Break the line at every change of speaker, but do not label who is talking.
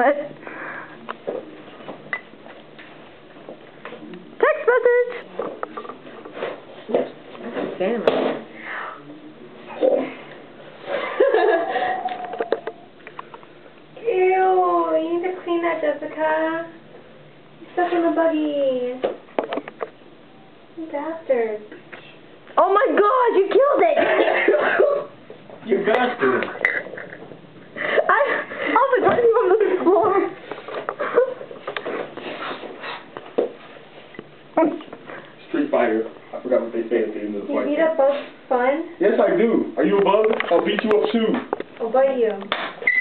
What? Text message!
That's a family. Ew, you need to clean that, Jessica. You stuck in the buggy. You bastard.
Oh my god, you killed it!
You bastard!
Oh my god, you on the floor.
Street Fighter. I forgot what they say at the end of the
You
fight.
beat up bugs fun?
Yes, I do. Are you a bug? I'll beat you up too.
I'll bite you.